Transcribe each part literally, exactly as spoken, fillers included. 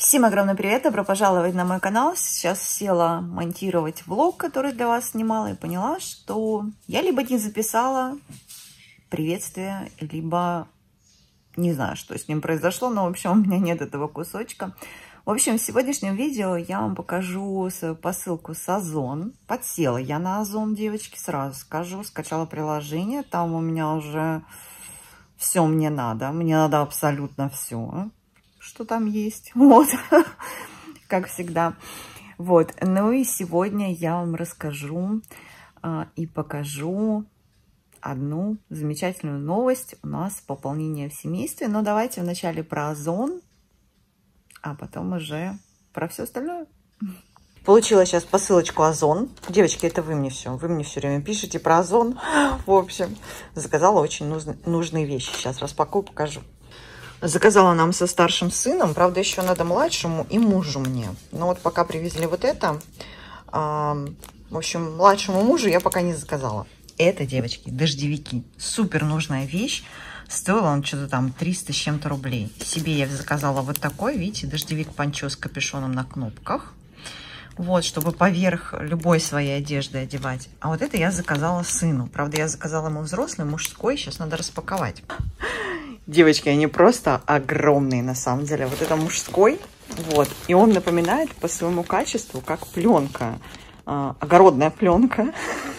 Всем огромный привет, добро пожаловать на мой канал. Сейчас села монтировать влог, который для вас снимала, и поняла, что я либо не записала приветствие, либо не знаю, что с ним произошло, но в общем у меня нет этого кусочка. В общем, в сегодняшнем видео я вам покажу свою посылку с Озон. Подсела я на Озон, девочки, сразу скажу. Скачала приложение, там у меня уже все мне надо. Мне надо абсолютно все, что там есть. Вот, как всегда. Вот, ну и сегодня я вам расскажу а, и покажу одну замечательную новость. У нас пополнение в семействе. Но давайте вначале про Озон, а потом уже про все остальное. Получила сейчас посылочку Озон. Девочки, это вы мне все. Вы мне все время пишете про Озон. В общем, заказала очень нужные, нужные вещи. Сейчас распакую, покажу. Заказала нам со старшим сыном. Правда, еще надо младшему и мужу мне. Но вот пока привезли вот это. В общем, младшему мужу я пока не заказала. Это, девочки, дождевики. Супер нужная вещь. Стоил он что-то там триста с чем-то рублей. Себе я заказала вот такой, видите, дождевик пончо с капюшоном на кнопках. Вот, чтобы поверх любой своей одежды одевать. А вот это я заказала сыну. Правда, я заказала ему взрослый, мужской. Сейчас надо распаковать. Девочки, они просто огромные на самом деле. Вот это мужской. Вот. И он напоминает по своему качеству, как пленка. А, огородная пленка.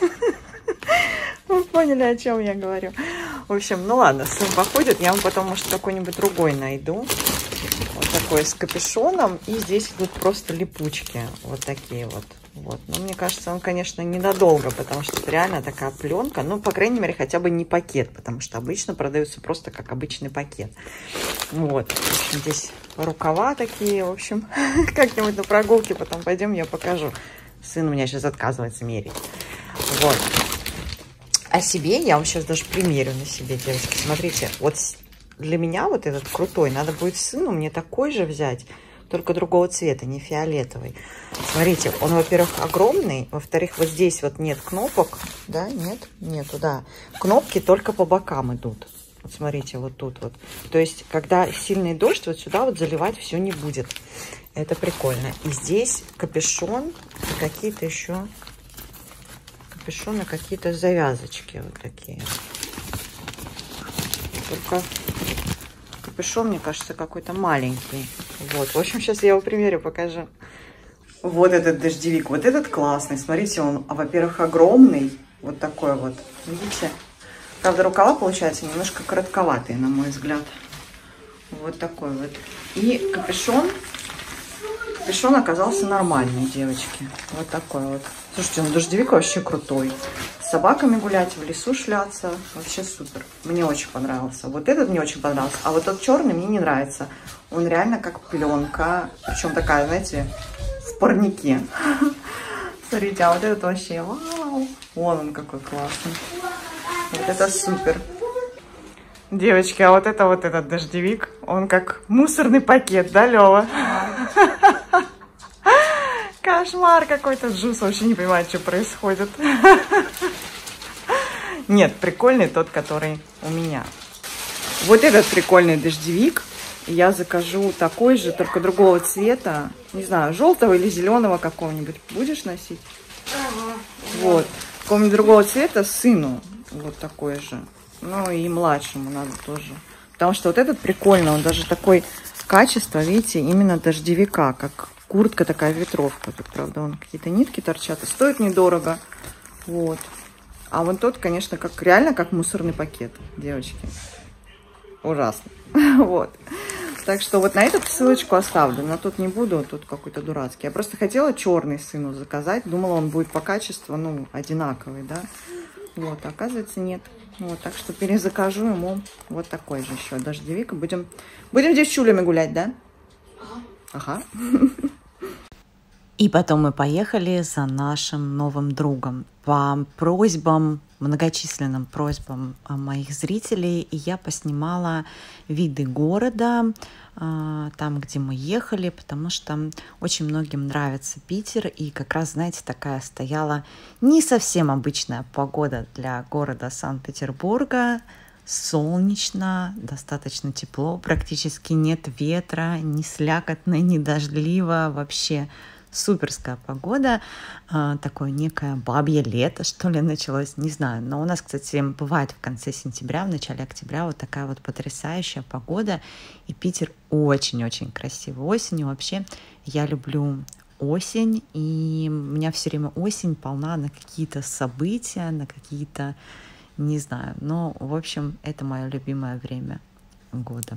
Вы поняли, о чем я говорю. В общем, ну ладно, сын походит. Я вам потом, может, какой-нибудь другой найду. Вот такой с капюшоном. И здесь идут просто липучки. Вот такие вот. Вот. Но мне кажется, он, конечно, ненадолго, потому что это реально такая пленка. Ну, по крайней мере, хотя бы не пакет, потому что обычно продаются просто как обычный пакет. Вот. В общем, здесь рукава такие. В общем, как-нибудь на прогулке потом пойдем, я покажу. Сын у меня сейчас отказывается мерить. Вот. А себе я вам сейчас даже примерю на себе, девочки. Смотрите, вот для меня вот этот крутой, надо будет сыну мне такой же взять, только другого цвета, не фиолетовый. Смотрите, он, во-первых, огромный, во-вторых, вот здесь вот нет кнопок, да, нет, нету, да. Кнопки только по бокам идут. Вот смотрите, вот тут вот. То есть, когда сильный дождь, вот сюда вот заливать все не будет. Это прикольно. И здесь капюшон, какие-то еще... капюшоны, какие-то завязочки вот такие. Только капюшон, мне кажется, какой-то маленький. Вот. В общем, сейчас я его примерю, покажу. Вот этот дождевик. Вот этот классный. Смотрите, он, во-первых, огромный. Вот такой вот. Видите? Правда, рукава получаются немножко коротковатые, на мой взгляд. Вот такой вот. И капюшон. Капюшон оказался нормальный, девочки. Вот такой вот. Слушайте, он дождевик вообще крутой. С собаками гулять, в лесу шляться. Вообще супер. Мне очень понравился. Вот этот мне очень понравился. А вот тот черный мне не нравится. Он реально как пленка. Причем такая, знаете, в парнике. Смотрите, а вот этот вообще, вау. Вон он какой классный. Вот это супер. Девочки, а вот это вот этот дождевик, он как мусорный пакет, да, Лёва? Кошмар какой-то, Джус вообще не понимает, что происходит. Нет, прикольный тот, который у меня. Вот этот прикольный дождевик. Я закажу такой же, только другого цвета. Не знаю, желтого или зеленого какого-нибудь. Будешь носить? Ага. Вот. Какого-нибудь другого цвета сыну. Вот такой же. Ну и младшему надо тоже. Потому что вот этот прикольный. Он даже такой качество, видите, именно дождевика. Как куртка такая, ветровка. Тут, правда, вон какие-то нитки торчат. И стоит недорого. Вот. А вот тот, конечно, как реально как мусорный пакет, девочки. Ужасно. Вот. Так что вот на эту ссылочку оставлю. На тот не буду, тут какой-то дурацкий. Я просто хотела черный сыну заказать. Думала, он будет по качеству, ну, одинаковый, да. Вот, а оказывается, нет. Вот, так что перезакажу ему вот такой же еще дождевик. Будем, будем девчулями гулять, да? Ага. И потом мы поехали за нашим новым другом. По просьбам, многочисленным просьбам моих зрителей, я поснимала виды города, там, где мы ехали, потому что очень многим нравится Питер. И как раз, знаете, такая стояла не совсем обычная погода для города Санкт-Петербурга. солнечно, достаточно тепло, практически нет ветра, не слякотно, не дождливо, вообще суперская погода, а, такое некое бабье лето, что ли, началось, не знаю. Но у нас, кстати, бывает в конце сентября, в начале октября вот такая вот потрясающая погода, и Питер очень-очень красивый осенью. Вообще я люблю осень, и у меня все время осень полна на какие-то события, на какие-то, не знаю, но, в общем, это мое любимое время года.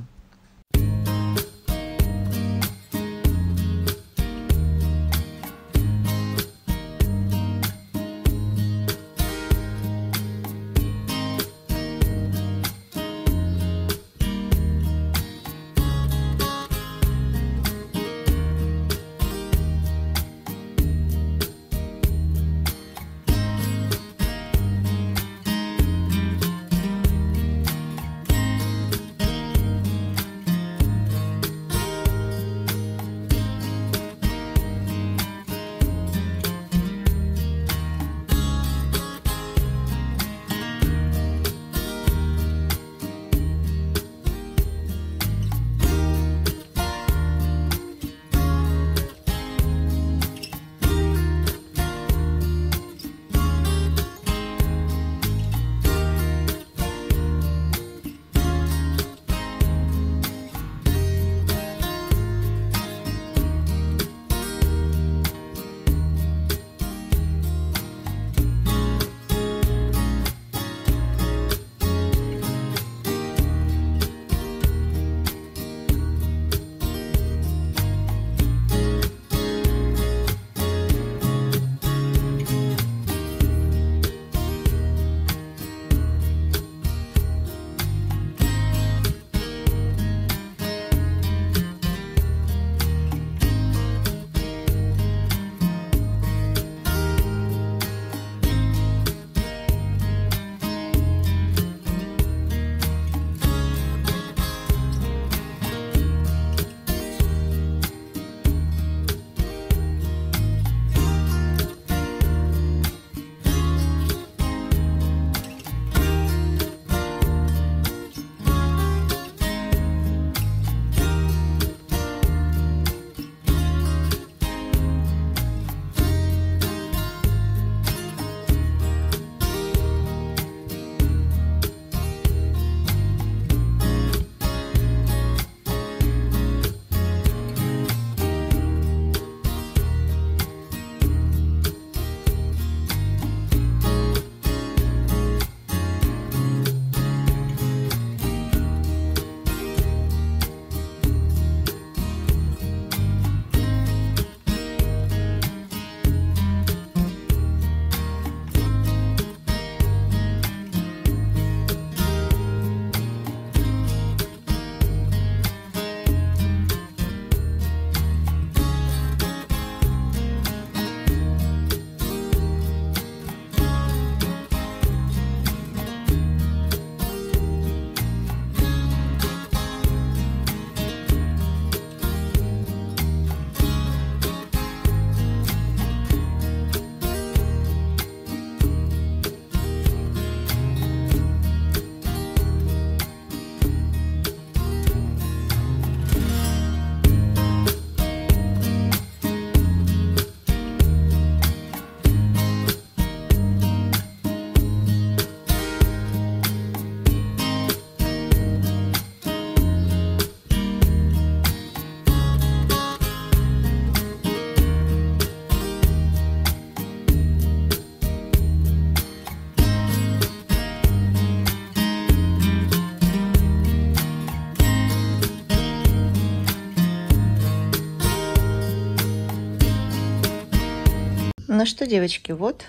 Ну что, девочки, вот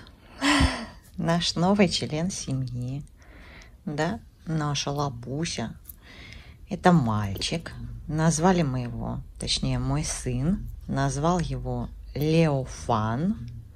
наш новый член семьи, да, наша лапуся. Это мальчик. Назвали мы его, точнее, мой сын назвал его Леофан.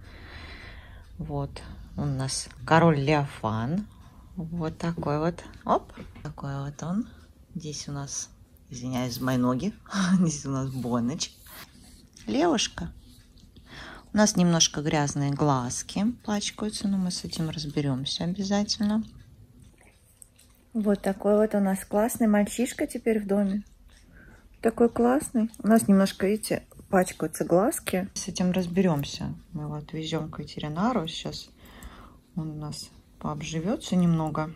Вот, он у нас король Леофан. Вот такой вот, оп, такой вот он. Здесь у нас, извиняюсь, мои ноги, здесь у нас Бонночек. Левушка. У нас немножко грязные глазки пачкаются, но мы с этим разберемся обязательно. Вот такой вот у нас классный мальчишка теперь в доме. Такой классный. У нас немножко, видите, пачкаются глазки. С этим разберемся. Мы его отвезем к ветеринару. Сейчас он у нас пообживется немного.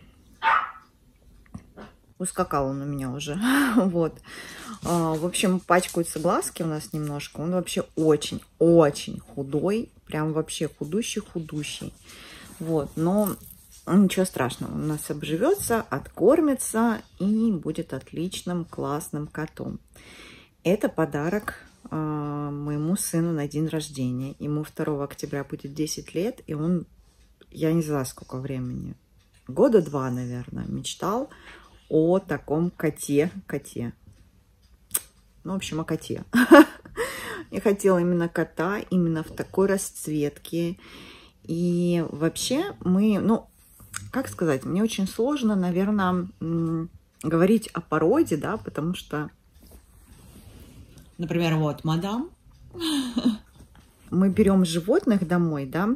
Ускакал он у меня уже. Вот. В общем, пачкаются глазки у нас немножко. Он вообще очень-очень худой. Прям вообще худущий-худущий. Вот. Но ничего страшного. Он у нас обживется, откормится и будет отличным, классным котом. Это подарок э, моему сыну на день рождения. Ему второго октября будет десять лет. И он, я не знаю, сколько времени, года два, наверное, мечтал о таком коте. Коте. Ну, в общем, о коте. Я хотела именно кота, именно в такой расцветке. И вообще мы, ну, как сказать, мне очень сложно, наверное, говорить о породе, да, потому что, например, вот мадам, мы берем животных домой, да,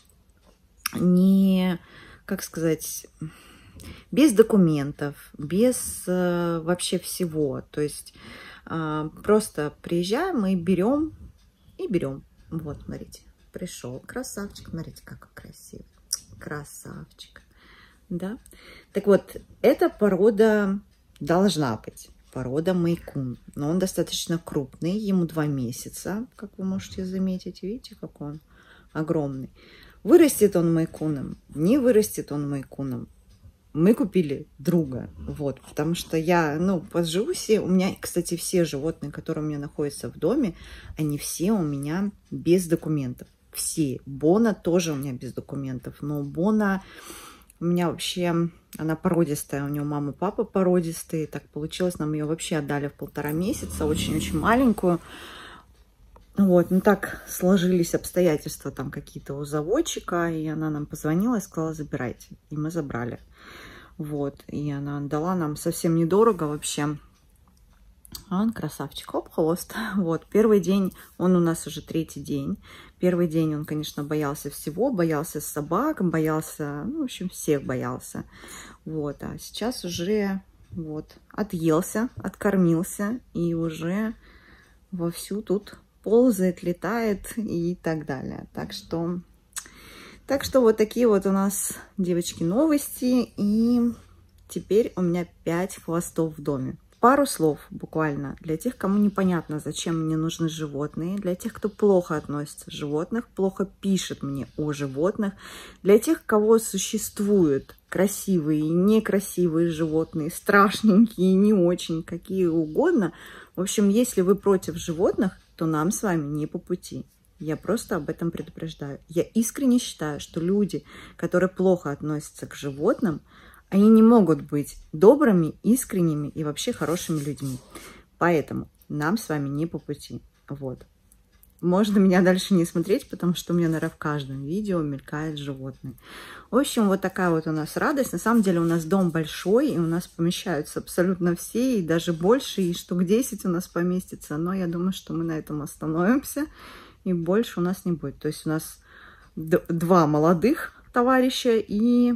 не, как сказать, без документов, без э, вообще всего, то есть э, просто приезжаем и берем, и берем. Вот, смотрите, пришел, красавчик, смотрите, как красивый, красавчик. Да? Так вот, эта порода должна быть. Порода Мейкун. Но он достаточно крупный. Ему два месяца, как вы можете заметить. Видите, как он огромный. Вырастет он Мейкуном, не вырастет он Мейкуном. Мы купили друга. Вот, потому что я, ну, поживусь. У меня, кстати, все животные, которые у меня находятся в доме, они все у меня без документов. Все. Бона тоже у меня без документов. Но Бона... У меня вообще, она породистая, у нее мама и папа породистые. Так получилось, нам ее вообще отдали в полтора месяца, очень-очень маленькую. Вот, ну так сложились обстоятельства там какие-то у заводчика, и она нам позвонила и сказала, забирайте. И мы забрали. Вот, и она дала нам совсем недорого вообще. А он красавчик, хоп, хвост. Вот, первый день, он у нас уже третий день. Первый день он, конечно, боялся всего, боялся собак, боялся, ну, в общем, всех боялся. Вот, а сейчас уже, вот, отъелся, откормился и уже вовсю тут ползает, летает и так далее. Так что, так что вот такие вот у нас, девочки, новости. И теперь у меня пять хвостов в доме. Пару слов буквально для тех, кому непонятно, зачем мне нужны животные, для тех, кто плохо относится к животным, плохо пишет мне о животных, для тех, кого существуют красивые и некрасивые животные, страшненькие, не очень, какие угодно. В общем, если вы против животных, то нам с вами не по пути. Я просто об этом предупреждаю. Я искренне считаю, что люди, которые плохо относятся к животным, они не могут быть добрыми, искренними и вообще хорошими людьми. Поэтому нам с вами не по пути. Вот. Можно меня дальше не смотреть, потому что у меня, наверное, в каждом видео мелькает животные. В общем, вот такая вот у нас радость. На самом деле у нас дом большой, и у нас помещаются абсолютно все, и даже больше, и штук десять у нас поместится. Но я думаю, что мы на этом остановимся, и больше у нас не будет. То есть у нас два молодых товарища и...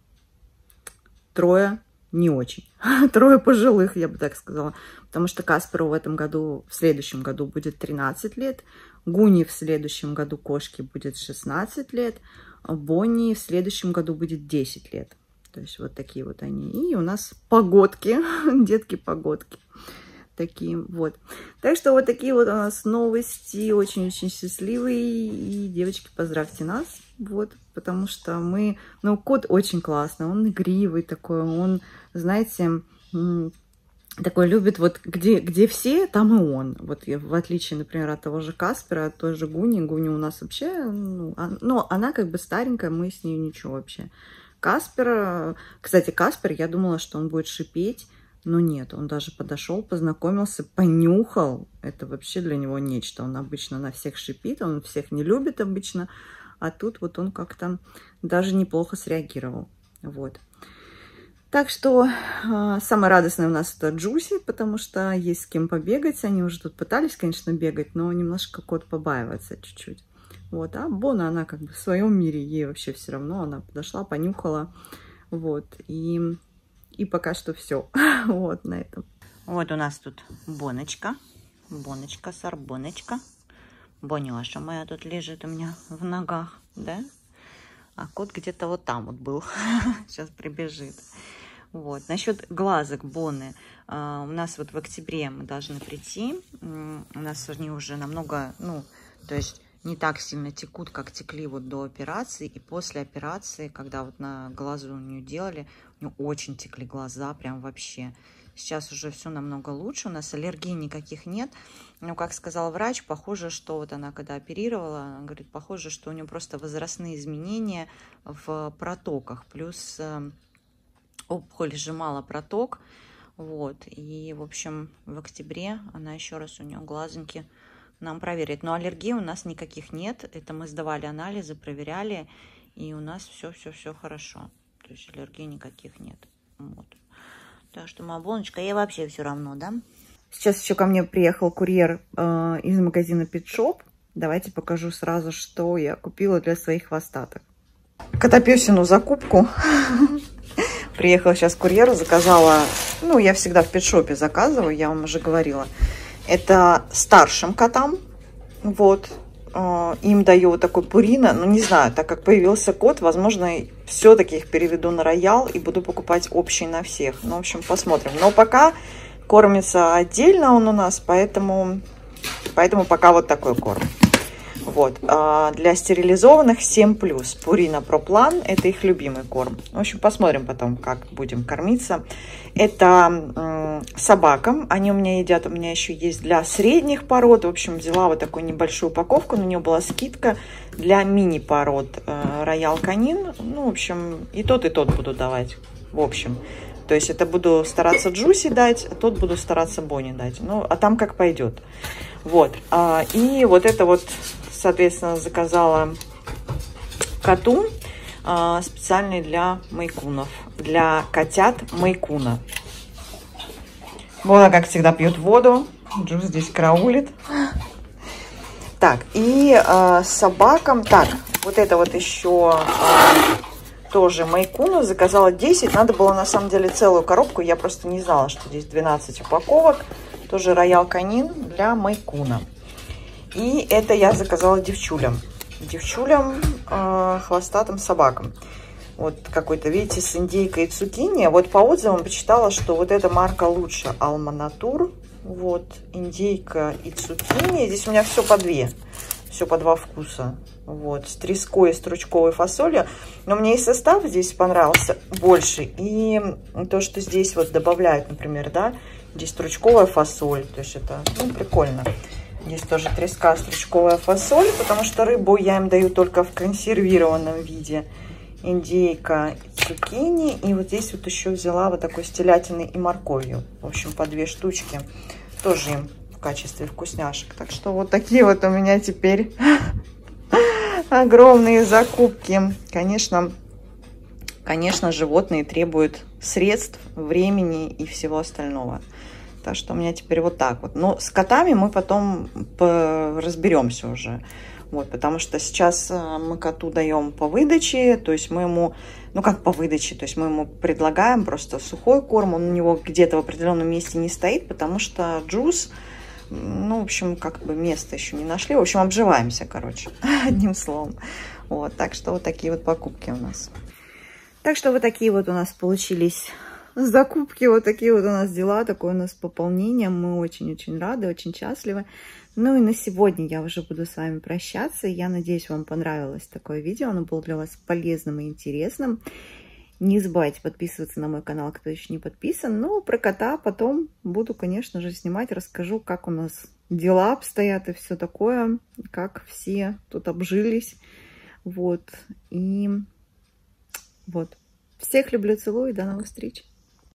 трое не очень. Трое пожилых, я бы так сказала. Потому что Касперу в этом году, в следующем году будет тринадцать лет. Гуни в следующем году, кошке, будет шестнадцать лет. А Бонни в следующем году будет десять лет. То есть вот такие вот они. И у нас погодки, детки-погодки. Такие вот. Так что вот такие вот у нас новости. Очень-очень счастливые. И, девочки, поздравьте нас. Вот, потому что мы... Ну, кот очень классный. Он игривый такой. Он, знаете, такой любит вот где, где все, там и он. Вот в отличие, например, от того же Каспера, от той же Гуни. Гуни у нас вообще... Ну, он, ну, она как бы старенькая, мы с ней ничего вообще. Каспер... Кстати, Каспер, я думала, что он будет шипеть. Но нет, он даже подошел, познакомился, понюхал. Это вообще для него нечто. Он обычно на всех шипит, он всех не любит обычно. А тут вот он как-то даже неплохо среагировал. Вот. Так что э, самое радостное у нас это Джуси, потому что есть с кем побегать. Они уже тут пытались, конечно, бегать, но немножко кот побаивается чуть-чуть. Вот. А Бона, она как бы в своем мире, ей вообще все равно. Она подошла, понюхала. Вот. И... И пока что все. Вот на этом. Вот у нас тут Боночка. Боночка, сорбоночка. Боняша моя тут лежит у меня в ногах, да? А кот где-то вот там вот был. Сейчас прибежит. Вот. Насчет глазок Боны. Uh, у нас вот в октябре мы должны прийти. Uh, у нас они уже намного, ну, то есть не так сильно текут, как текли вот до операции. И после операции, когда вот на глазу у нее делали, у нее очень текли глаза, прям вообще. Сейчас уже все намного лучше. У нас аллергии никаких нет. Но, как сказал врач, похоже, что вот она когда оперировала, она говорит, похоже, что у нее просто возрастные изменения в протоках. Плюс э, опухоль сжимала проток. Вот, и, в общем, в октябре она еще раз у нее глазоньки нам проверит. Но аллергии у нас никаких нет. Это мы сдавали анализы, проверяли, и у нас все-все-все хорошо. То есть аллергии никаких нет. Вот. Так что, моя Боночка, ей вообще все равно, да? Сейчас еще ко мне приехал курьер э, из магазина Pet Shop. Давайте покажу сразу, что я купила для своих хвостаток. Котопесину закупку. Приехала сейчас курьер, заказала, ну, я всегда в петшопе заказываю, я вам уже говорила. Это старшим котам, вот, э, им даю вот такой Пурина, ну, не знаю, так как появился кот, возможно, все-таки их переведу на Роял и буду покупать общий на всех. Ну, в общем, посмотрим. Но пока кормится отдельно он у нас, поэтому, поэтому пока вот такой корм. Вот, а для стерилизованных семь плюс. Пурина Проплан, это их любимый корм. В общем, посмотрим потом, как будем кормиться. Это собакам, они у меня едят, у меня еще есть для средних пород. В общем, взяла вот такую небольшую упаковку, на нее была скидка для мини-пород Роял Канин. Ну, в общем, и тот, и тот буду давать, в общем. То есть это буду стараться Джуси дать, а тот буду стараться Бонни дать. Ну, а там как пойдет. Вот, и вот это вот... Соответственно, заказала коту а, специальный для майкунов, для котят майкуна. Бона, как всегда, пьет воду. Джуз здесь караулит. Так, и а, собакам, так, вот это вот еще а, тоже майкуну заказала десять. Надо было на самом деле целую коробку. Я просто не знала, что здесь двенадцать упаковок. Тоже Роял Канин для майкуна. И это я заказала девчулям. Девчулям, э, хвостатым собакам. Вот какой-то, видите, с индейкой и цукини. Вот по отзывам почитала, что вот эта марка лучше. Alma Natur. Вот, индейка и цукини. Здесь у меня все по две. Все по два вкуса. Вот, с треской и стручковой фасолью. Но мне и состав здесь понравился больше. И то, что здесь вот добавляют, например, да. Здесь стручковая фасоль. То есть это, ну, прикольно. Здесь тоже треска, стручковая фасоль, потому что рыбу я им даю только в консервированном виде. Индейка, цукини. И вот здесь вот еще взяла вот такой с телятиной и морковью. В общем, по две штучки. Тоже им в качестве вкусняшек. Так что вот такие вот у меня теперь огромные закупки. Конечно, конечно, животные требуют средств, времени и всего остального. Так что у меня теперь вот так вот. Но с котами мы потом разберемся уже. Вот, потому что сейчас мы коту даем по выдаче. То есть мы ему, ну как по выдаче, то есть мы ему предлагаем просто сухой корм. Он у него где-то в определенном месте не стоит, потому что Джуз, ну, в общем, как бы места еще не нашли. В общем, обживаемся, короче, одним словом. Вот, так что вот такие вот покупки у нас. Так что вот такие вот у нас получились закупки, вот такие вот у нас дела, такое у нас пополнение. Мы очень-очень рады, очень счастливы. Ну и на сегодня я уже буду с вами прощаться. Я надеюсь, вам понравилось такое видео. Оно было для вас полезным и интересным. Не забывайте подписываться на мой канал, кто еще не подписан. Ну, про кота потом буду, конечно же, снимать. Расскажу, как у нас дела обстоят и все такое. Как все тут обжились. Вот. И вот. Всех люблю, целую. До новых встреч.